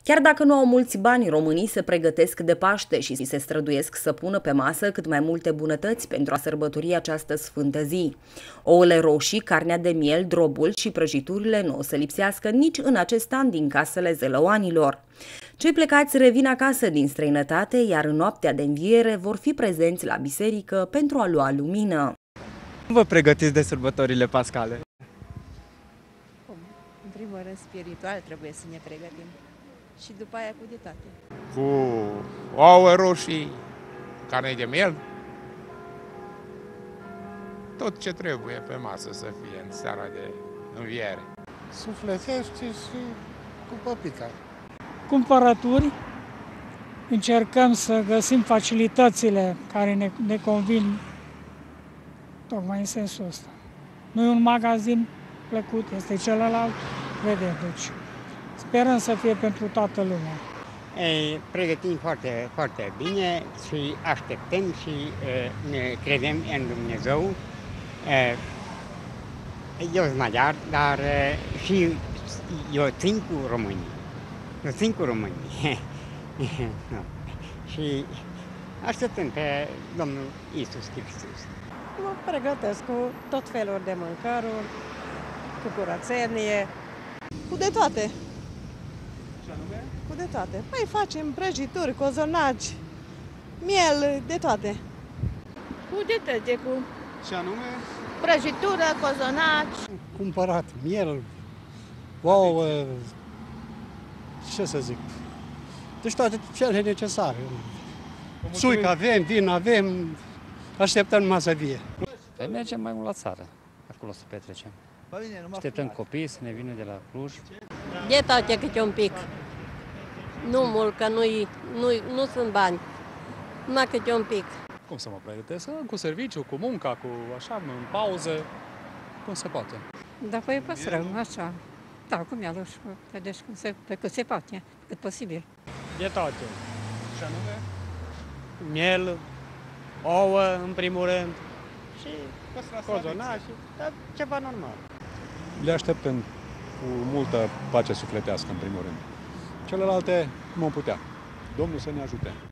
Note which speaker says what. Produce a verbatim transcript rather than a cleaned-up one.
Speaker 1: Chiar dacă nu au mulți bani, românii se pregătesc de Paște și se străduiesc să pună pe masă cât mai multe bunătăți pentru a sărbători această sfântă zi. Ouăle roșii, carnea de miel, drobul și prăjiturile nu o să lipsească nici în acest an din casele zălăuanilor. Cei plecați revin acasă din străinătate, iar în noaptea de înviere vor fi prezenți la biserică pentru a lua lumină.
Speaker 2: Cum vă pregătiți de sărbătorile pascale?
Speaker 3: În primul rând, spiritual trebuie să ne pregătim și după aia cu de toate.
Speaker 4: Cu ouă roșii, carne de miel, tot ce trebuie pe masă să fie în seara de înviere.
Speaker 5: Sufletește și cu păpica.
Speaker 6: Cumpărături, încercăm să găsim facilitățile care ne, ne convin tocmai în sensul ăsta. Nu e un magazin plăcut, este celălalt, vedem, deci sperăm să fie pentru toată lumea.
Speaker 7: Ei, pregătim foarte, foarte bine și așteptăm și e, ne credem în Dumnezeu. E, eu sunt maghiar, dar e, și eu țin cu românii. Eu țin cu românii. Și așteptăm pe Domnul Iisus Hristos.
Speaker 3: Mă pregătesc cu tot felul de mâncăruri, cu curățenie, cu de toate.
Speaker 2: Ce anume?
Speaker 3: Cu de toate. Păi facem prăjituri, cozonaci, miel, de toate.
Speaker 8: Cu de toate, cu
Speaker 2: Ce anume?
Speaker 8: prăjitură, cozonaci.
Speaker 5: Cumpărat miel, ouă, ce să zic, deci toate cele necesare. Suic avem, vin avem, așteptăm numai să vie.
Speaker 9: Păi mergem mai mult la țară, acolo să petrecem. Așteptăm copii să ne vină de la Cluj.
Speaker 10: De toate câte un pic. Nu mult, că nu-i, nu, nu sunt bani. Numai câte un pic.
Speaker 11: Cum să mă pregătesc? Cu serviciu, cu munca, cu așa, în pauză, cum se poate.
Speaker 12: Da, păi păstrăm, așa. Da, cu mielul și cu vedeți cum se, pe cât se poate, cât posibil.
Speaker 2: De toate.
Speaker 11: Ce anume?
Speaker 2: Miel, ouă, în primul rând, și cozonaci, dar ceva normal.
Speaker 11: Le așteptăm cu multă pace sufletească, în primul rând. Celelalte, cum o putea. Domnul să ne ajute.